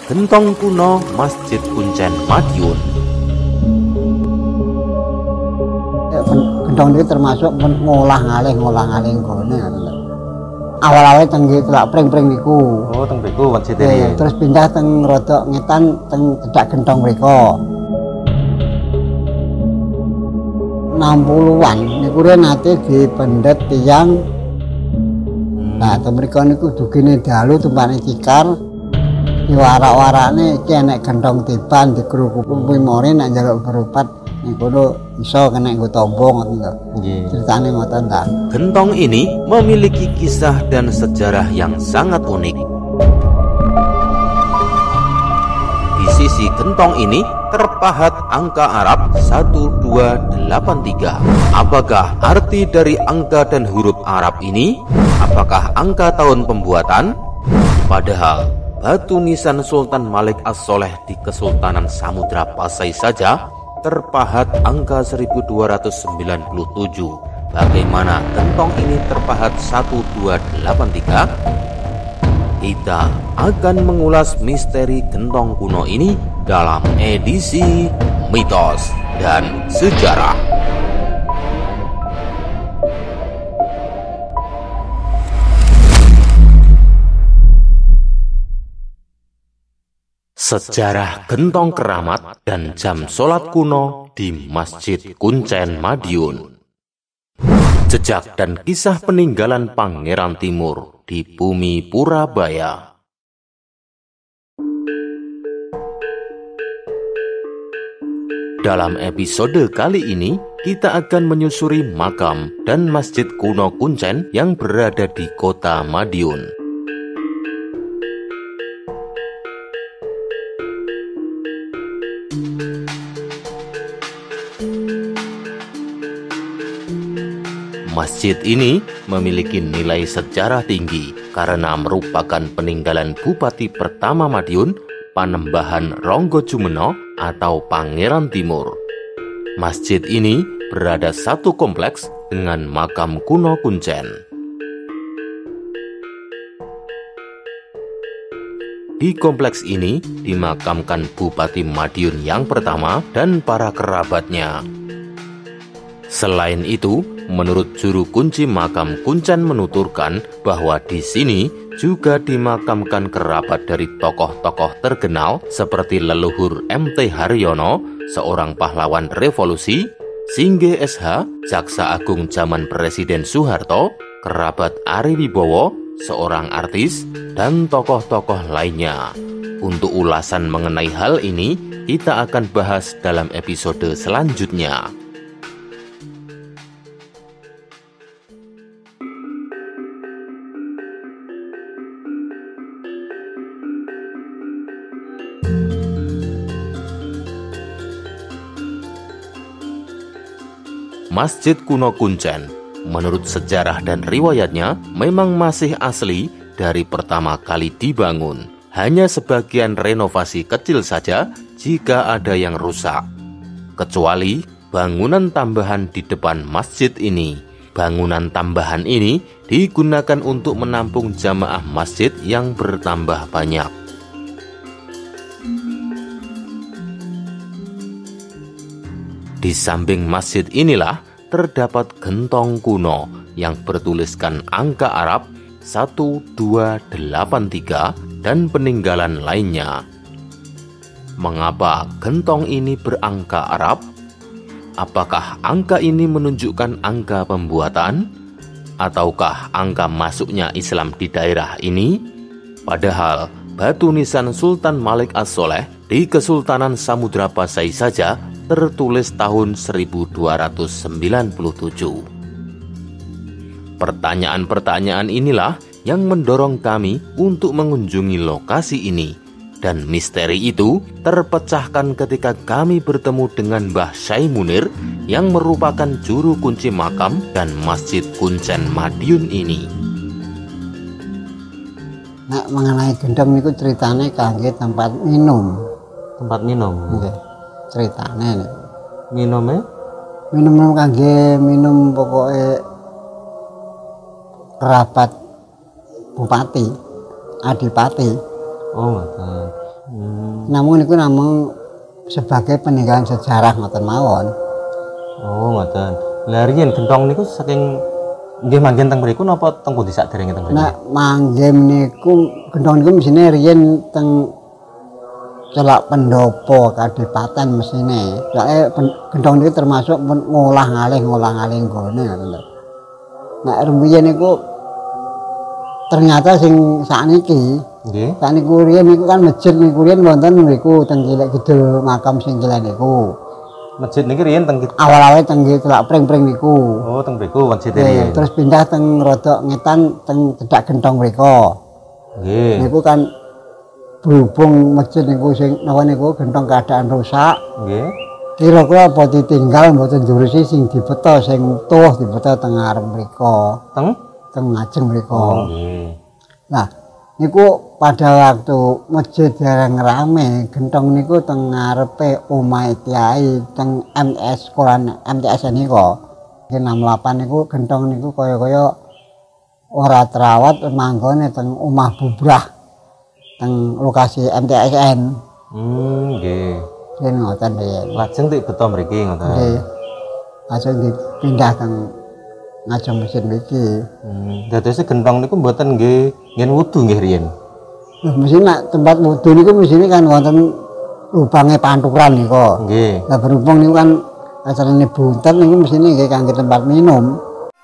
Gentong kuno Masjid Kuncen Madiun. Gentong ini termasuk ngolah ngalih nggone. Awal-awal tenggi telak pring-pring niku. Oh, teng mriku masjid ini. Terus pindah teng rodok ngetan teng cedak gentong mriko. 60-an niku nate dipendet tiyang. Nah, teng mriko niku dugine dalu tumpane tikar. Diwarak-warakne iki enek gentong tiban dikrukuku pimore nek njaluk berobat niku iso kena nggo tombo ngoten lho. Nggih. Ceritane ngoten ta. Gentong ini memiliki kisah dan sejarah yang sangat unik. Di sisi gentong ini terpahat angka Arab 1283. Apakah arti dari angka dan huruf Arab ini? Apakah angka tahun pembuatan? Padahal batu nisan Sultan Malik As-Soleh di Kesultanan Samudra Pasai saja terpahat angka 1297. Bagaimana gentong ini terpahat 1283? Kita akan mengulas misteri gentong kuno ini dalam edisi Mitos dan Sejarah. Sejarah gentong keramat dan jam sholat kuno di Masjid Kuncen Madiun. Jejak dan kisah peninggalan Pangeran Timur di bumi Purabaya. Dalam episode kali ini, kita akan menyusuri makam dan masjid kuno Kuncen yang berada di kota Madiun. Masjid ini memiliki nilai sejarah tinggi karena merupakan peninggalan Bupati pertama Madiun, Panembahan Ronggojumeno atau Pangeran Timur. Masjid ini berada satu kompleks dengan makam kuno Kuncen. Di kompleks ini dimakamkan Bupati Madiun yang pertama dan para kerabatnya. Selain itu, menurut juru kunci makam Kuncen menuturkan bahwa di sini juga dimakamkan kerabat dari tokoh-tokoh terkenal seperti leluhur M.T. Haryono, seorang pahlawan revolusi, Singge S.H., Jaksa Agung zaman Presiden Soeharto, kerabat Ari Wibowo, seorang artis, dan tokoh-tokoh lainnya. Untuk ulasan mengenai hal ini, kita akan bahas dalam episode selanjutnya. Masjid kuno Kuncen, menurut sejarah dan riwayatnya, memang masih asli dari pertama kali dibangun. Hanya sebagian renovasi kecil saja jika ada yang rusak. Kecuali bangunan tambahan di depan masjid ini. Bangunan tambahan ini digunakan untuk menampung jamaah masjid yang bertambah banyak. Di samping masjid inilah terdapat gentong kuno yang bertuliskan angka Arab 1283 dan peninggalan lainnya. Mengapa gentong ini berangka Arab? Apakah angka ini menunjukkan angka pembuatan? Ataukah angka masuknya Islam di daerah ini? Padahal batu nisan Sultan Malik As-Soleh di Kesultanan Samudra Pasai saja tertulis tahun 1297. Pertanyaan-pertanyaan inilah yang mendorong kami untuk mengunjungi lokasi ini. Dan misteri itu terpecahkan ketika kami bertemu dengan Mbah Syai Munir yang merupakan juru kunci makam dan Masjid Kuncen Madiun ini. Nah, mengenai gendeng itu ceritanya kangge tempat minum. Tempat minum? Nggih. Ceritanya Minumnya? Minum kangge minum pokoknya kerabat bupati, adipati. Oh, ngoten. Namun niku namung sebagai peninggalan sejarah ngoten mawon. Oh, ngoten. Lah riyen gentong niku saking nggih manggen teng mriku napa teng pundi saderenge teng mriku? Nek manggen niku gentong niku mesine riyen teng Celak Pendopo Kadipaten mesine. Soale gentong niku termasuk ngolah-ngalih nggone ngoten lho. Nek rumiyin niku ternyata sing sakniki Nggih. sakniku riyen niku kan masjid niku riyen wonten mriku teng Kilek Kidul makam sing Kilek niku. Masjid niki riyen teng Awal-awal teng Celak Pring-pring niku. Oh, teng mriku masjid riyen. Terus pindah teng Rodok Ngetan teng Cedak Gentong mriko. Nggih. Niku kan berhubung masjid niku sing napa niku gentong keadaan rusak. Nggih. Kira-kira apa ditinggal mboten jurusi sing dibeto sing utuh dibeto teng ngarep mriko. Teng ngajeng mriko. Oh, nggih. Nah, niku pada waktu masjid jarang rame, gentong niku teng ngarepe omahe Kyai teng MTS Quran MTS niku. Nggih 68 niku gentong niku kaya-kaya ora terawat manggone teng omah bubrah teng lokasi MTSN. Nggih. Yen ngoten riyen. Lajeng tik beto mriki ngoten. Nggih. Langsung dipindah teng ngajeng mesin mriki. Dadose gentong niku mboten nggih ngen wudu nggih riyen. Lah mesti nek tempat wudu niku mesine kan wonten lubange panturan niku. Nggih. Lah berhubung niku kan acarane buntet niku mesine nggih kangge tempat minum.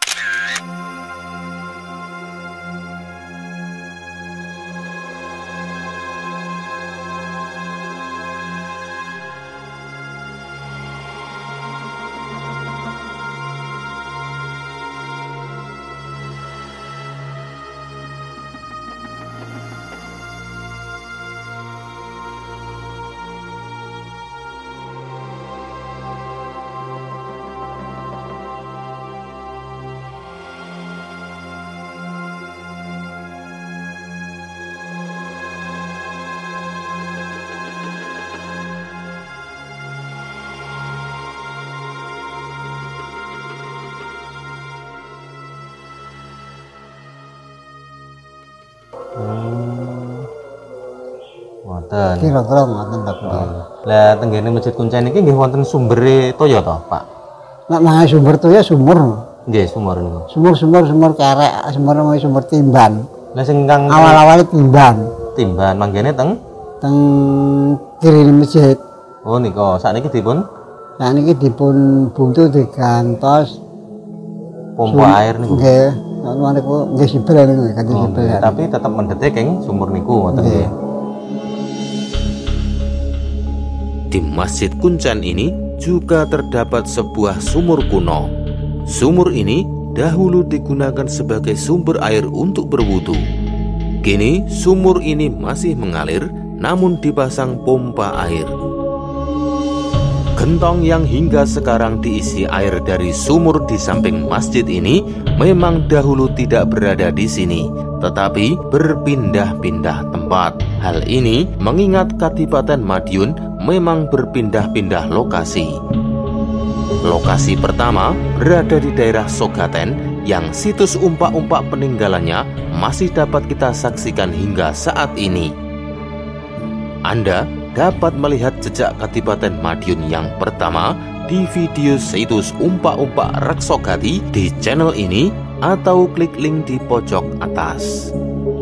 Ngoten. Kira-kira ngoten to. Lah tenggene Masjid Kuncen iki nggih wonten sumbere toya to, Pak? Nek mah sumber to ya sumur. Nggih, sumur niku. Sumur kerek, sumur timban. Lah sing kang Awal-awale timban. timban manggene teng Teng kiri masjid. Oh nika sakniki dipun Nah niki dipun buntu digantos pompa air niku. nggih. Nek niku nggih sibel niku ganti Oh, sibel. nggih. Tapi tetep mendete keng sumur niku ngoten Nggih. nggih. Di Masjid Kuncen ini juga terdapat sebuah sumur kuno. Sumur ini dahulu digunakan sebagai sumber air untuk berwudu. Kini sumur ini masih mengalir namun dipasang pompa air. Gentong yang hingga sekarang diisi air dari sumur di samping masjid ini memang dahulu tidak berada di sini, tetapi berpindah-pindah tempat. Hal ini mengingat Kadipaten Madiun memang berpindah-pindah lokasi. Lokasi pertama berada di daerah Sogaten yang situs umpak-umpak peninggalannya masih dapat kita saksikan hingga saat ini. Anda dapat melihat jejak Kadipaten Madiun yang pertama di video situs umpak-umpak Reksogati di channel ini atau klik link di pojok atas.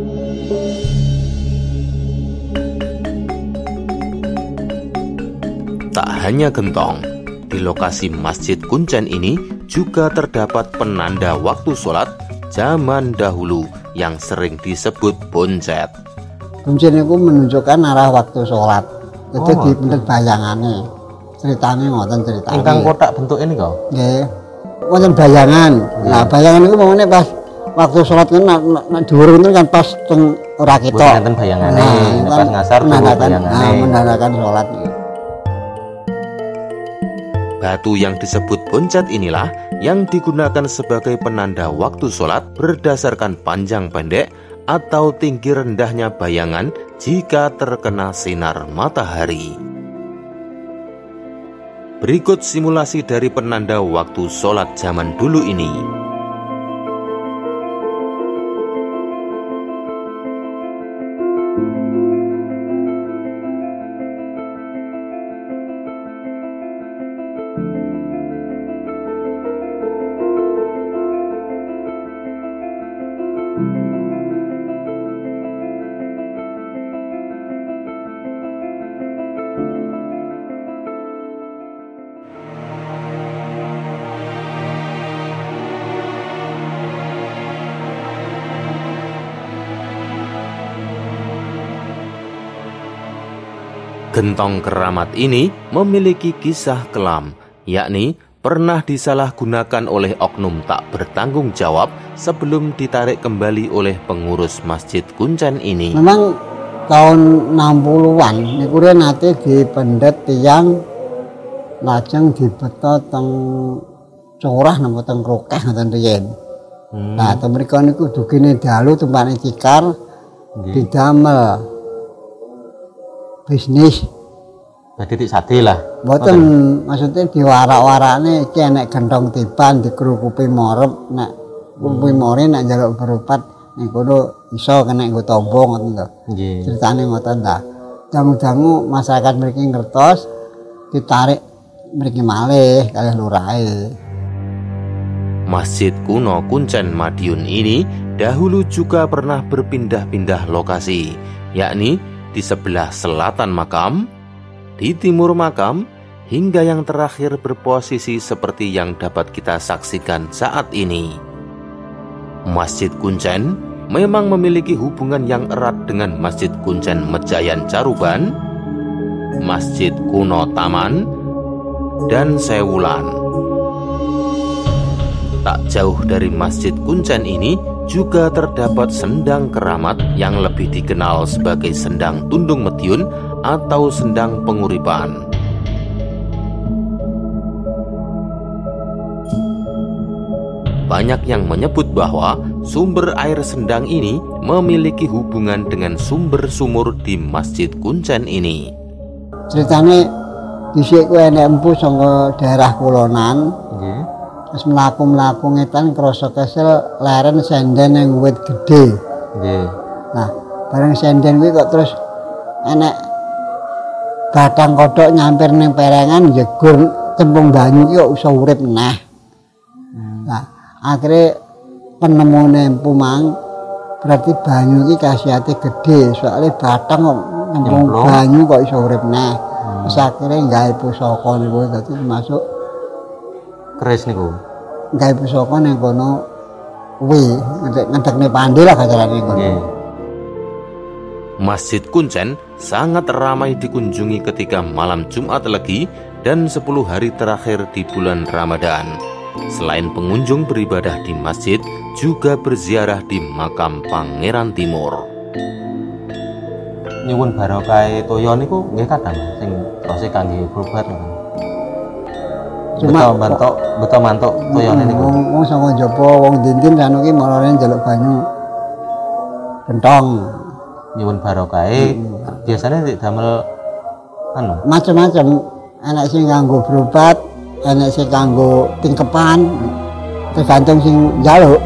Tak hanya gentong, di lokasi Masjid Kuncen ini juga terdapat penanda waktu sholat zaman dahulu yang sering disebut boncet. Kuncen itu menunjukkan arah waktu sholat. Itu di bener bayangane. Ceritanya ngoten ceritanya. Ingkang kotak bentuk ini kok. Nggih. Wonten bayangan. Nah, bayangan itu mamane pas waktu sholat kan nek dhuwur itu kan pas teng ora ketok. Mboten enten bayangane, pas ngasar dhuwur bayangane. Menandakan sholat. Batu yang disebut boncet inilah yang digunakan sebagai penanda waktu sholat berdasarkan panjang pendek atau tinggi rendahnya bayangan jika terkena sinar matahari. Berikut simulasi dari penanda waktu sholat zaman dulu ini. Gentong keramat ini memiliki kisah kelam, yakni pernah disalahgunakan oleh oknum tak bertanggung jawab sebelum ditarik kembali oleh pengurus Masjid Kuncen ini. Memang tahun 60-an niku nate dipendet tiyang lajeng dibeto teng corah napa teng Rokeh ngoten riyen. Nah, teng mriku niku dugine dalu tumpane cikar didamel bisnis. Berarti tik sade lah. Mboten, maksudnya diwarak-warakne iki enek gendong tiban dikerukupi morep, nek kurupi more nek njaluk berobat ning kono iso kena nggo tombo ngoten lho. Nggih. Critane ngoten ta. Dangu-dangu masyarakat mriki ngertos ditarik mriki malih kalih lurahe. Masjid kuno Kuncen Madiun ini dahulu juga pernah berpindah-pindah lokasi, yakni di sebelah selatan makam, di timur makam, hingga yang terakhir berposisi seperti yang dapat kita saksikan saat ini. Masjid Kuncen memang memiliki hubungan yang erat dengan Masjid Kuncen Mejayan Caruban, Masjid Kuno Taman, dan Sewulan. Tak jauh dari Masjid Kuncen ini juga terdapat sendang keramat yang lebih dikenal sebagai Sendang Tundung Mediun atau Sendang Penguripan. Banyak yang menyebut bahwa sumber air sendang ini memiliki hubungan dengan sumber sumur di Masjid Kuncen ini. Ceritane dhisik kuwi enek empu saka daerah kulonan. Nggih. Terus mlaku-mlaku ngetan krasa kesel leren senden yang wit gede. Nggih. Nah, bareng senden kuwi kok terus enek batang kodhok nyampir ning perengan jegur cemplung banyu ki kok iso urip meneh. Nah, akhirnya penemune empu mang berarti banyu ki khasiate gede, soalnya batang kok nyemplung banyu kok iso urip meneh. Terus akhirnya gawe pusaka niku dadi masuk keris niku. Gawe pusaka ning kono kuwi ngedekne pandhe lah kacarane kono. Masjid Kuncen sangat ramai dikunjungi ketika malam Jumat Legi dan 10 hari terakhir di bulan Ramadan. Selain pengunjung beribadah di masjid, juga berziarah di makam Pangeran Timur. Nyuwun barokah toya niku nggih kadang sing terus kangge berobat ngoten. Cuma beto mantuk toyone niku. Wong saka njaba wong dinten anu ki marane njaluk banyu. Gentong. Nyuwun barokah biasanya damel anu macam-macam, enak sing kanggo berobat, enak sing kanggo tingkepan, tergantung sing njaluk.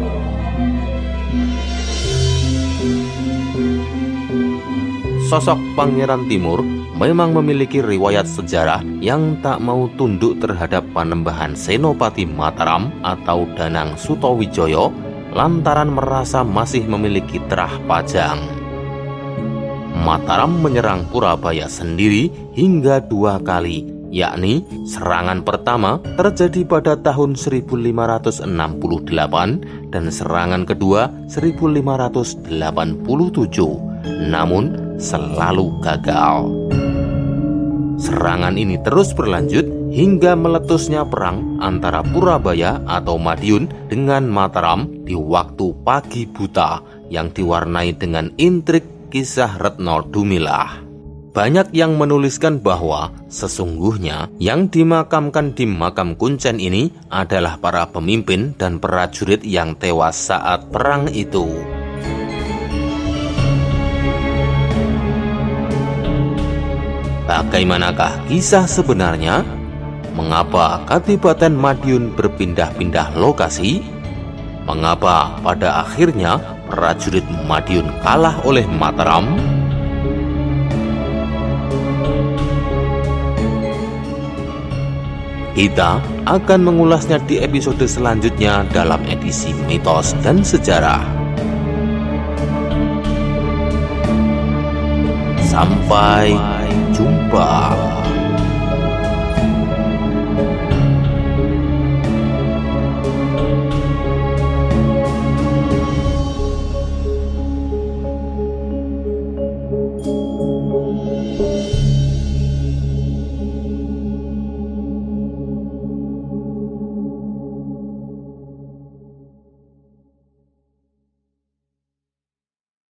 Sosok Pangeran Timur memang memiliki riwayat sejarah yang tak mau tunduk terhadap Panembahan Senopati Mataram atau Danang Sutawijaya lantaran merasa masih memiliki terah Pajang. Mataram menyerang Purabaya sendiri hingga 2 kali, yakni serangan pertama terjadi pada tahun 1568 dan serangan kedua 1587, namun selalu gagal. Serangan ini terus berlanjut hingga meletusnya perang antara Purabaya atau Madiun dengan Mataram di waktu pagi buta yang diwarnai dengan intrik kisah Retno Dumilah. Banyak yang menuliskan bahwa sesungguhnya yang dimakamkan di makam Kuncen ini adalah para pemimpin dan prajurit yang tewas saat perang itu. Bagaimanakah kisah sebenarnya? Mengapa Kadipaten Madiun berpindah-pindah lokasi? Mengapa pada akhirnya prajurit Madiun kalah oleh Mataram? Kita akan mengulasnya di episode selanjutnya dalam edisi Mitos dan Sejarah. Sampai jumpa.